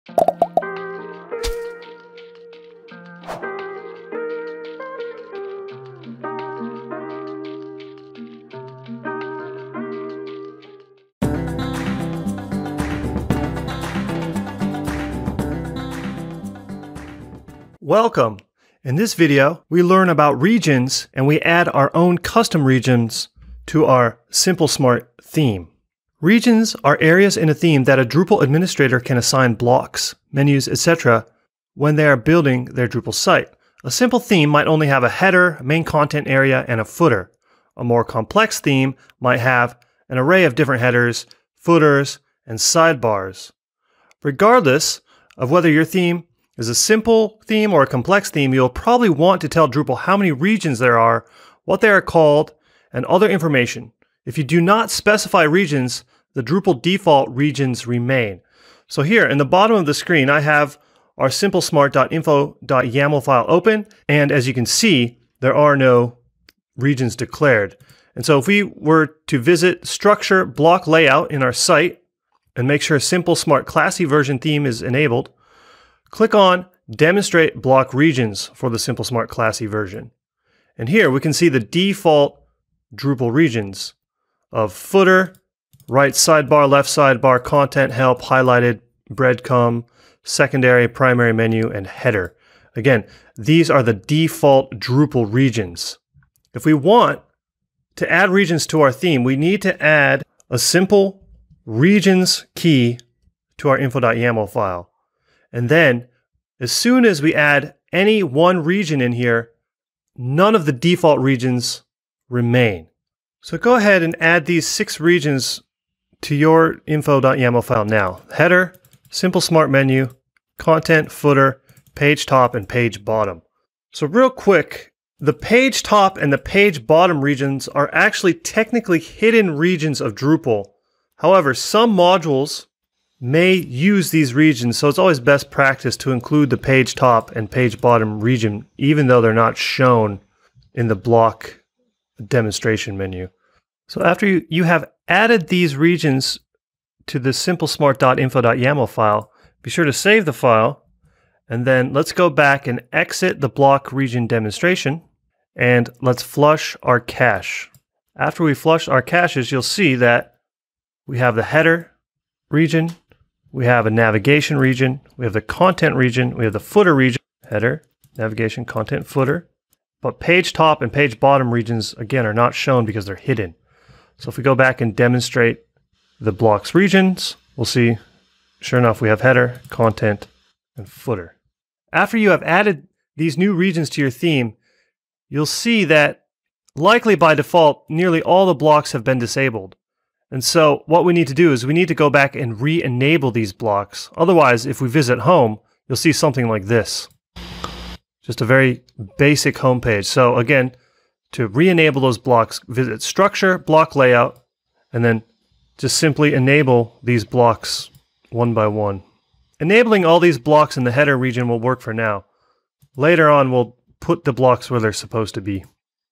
Welcome! In this video, we learn about regions and we add our own custom regions to our simplesmart theme. Regions are areas in a theme that a Drupal administrator can assign blocks, menus, etc. when they are building their Drupal site. A simple theme might only have a header, a main content area, and a footer. A more complex theme might have an array of different headers, footers, and sidebars. Regardless of whether your theme is a simple theme or a complex theme, you'll probably want to tell Drupal how many regions there are, what they are called, and other information. If you do not specify regions, the Drupal default regions remain. So here in the bottom of the screen, I have our simplesmart.info.yaml file open, and as you can see, there are no regions declared. And so if we were to visit structure block layout in our site and make sure simplesmart classy version theme is enabled, click on Demonstrate Block Regions for the simplesmart classy version. And here we can see the default Drupal regions of footer, right sidebar, left sidebar, content, help, highlighted, breadcrumb, secondary, primary menu, and header. Again, these are the default Drupal regions. If we want to add regions to our theme, we need to add a simple regions key to our info.yaml file. And then, as soon as we add any one region in here, none of the default regions remain. So go ahead and add these 6 regions to your info.yaml file now. Header, simplesmart menu, content, footer, page top, and page bottom. So real quick, the page top and the page bottom regions are actually technically hidden regions of Drupal. However, some modules may use these regions, so it's always best practice to include the page top and page bottom region, even though they're not shown in the block demonstration menu. So after you have added these regions to the simplesmart.info.yaml file, be sure to save the file, and then let's go back and exit the block region demonstration, and let's flush our cache. After we flush our caches, you'll see that we have the header region, we have a navigation region, we have the content region, we have the footer region, header, navigation, content, footer. But page top and page bottom regions, again, are not shown because they're hidden. So if we go back and demonstrate the blocks regions, we'll see, sure enough, we have header, content, and footer. After you have added these new regions to your theme, you'll see that likely by default, nearly all the blocks have been disabled. And so what we need to do is we need to go back and re-enable these blocks. Otherwise, if we visit home, you'll see something like this. Just a very basic home page. So again, to re-enable those blocks, visit structure, block layout, and then just simply enable these blocks one by one. Enabling all these blocks in the header region will work for now. Later on, we'll put the blocks where they're supposed to be.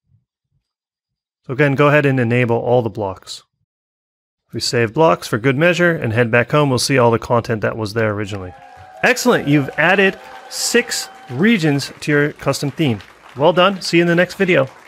So again, go ahead and enable all the blocks. If we save blocks for good measure and head back home, we'll see all the content that was there originally. Excellent! You've added 6 regions to your custom theme. Well done. See you in the next video.